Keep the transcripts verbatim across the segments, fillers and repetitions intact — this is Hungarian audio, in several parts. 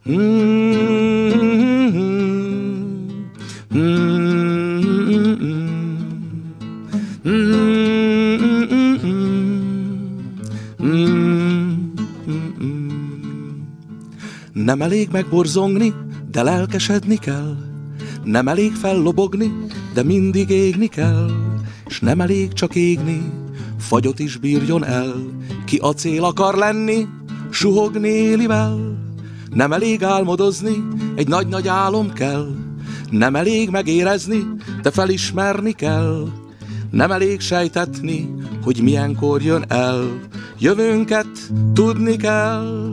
Nem elég megborzongni, de lelkesedni kell. Nem elég fellobogni, de mindig égni kell. S nem elég csak égni, fagyot is bírjon el. Ki acél akar lenni, suhogni élivel. Nem elég álmodozni, egy nagy-nagy álom kell. Nem elég megérezni, de felismerni kell. Nem elég sejtetni, hogy milyenkor jön el. Jövőnket tudni kell.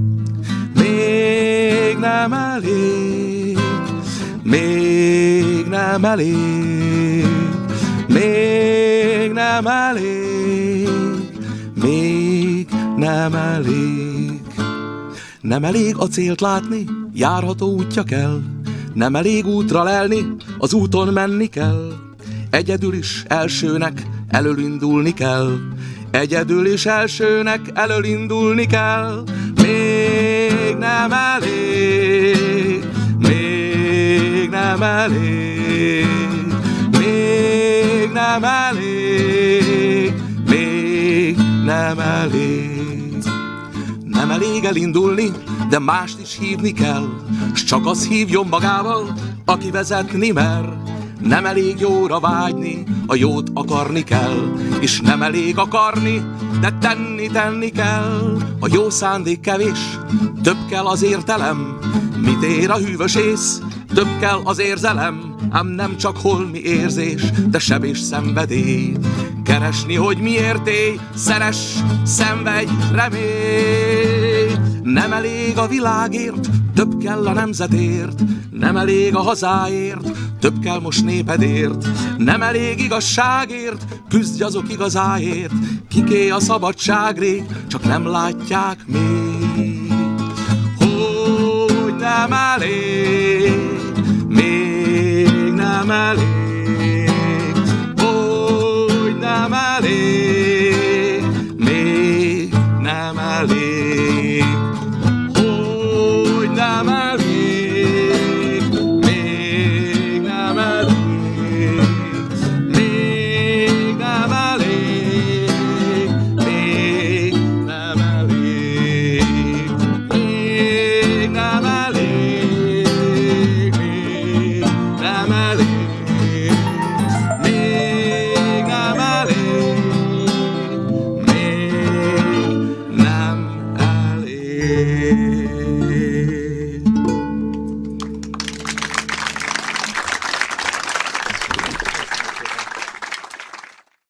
Még nem elég, még nem elég, még nem elég, még nem elég. Nem elég a célt látni, járható útja kell. Nem elég útra lelni, az úton menni kell. Egyedül is elsőnek elölindulni kell. Egyedül is elsőnek elölindulni kell. Még nem elég, még nem elég, még nem elég, még nem elég. Nem elég elindulni, de mást is hívni kell, s csak az hívjon magával, aki vezetni mer. Nem elég jóra vágyni, a jót akarni kell, és nem elég akarni, de tenni, tenni kell. A jó szándék kevés, több kell az értelem. Mit ér a hűvös ész, több kell az érzelem. Ám nem csak holmi érzés, de seb és szenvedély. Keresni, hogy miért élj, szeress, szenvedj, remélj. Nem elég a világért, több kell a nemzetért. Nem elég a hazáért, több kell most népedért. Nem elég igazságért, küzdj azok igazáért. Kiké a szabadságrég, csak nem látják még. Hogy nem elég, még nem elég,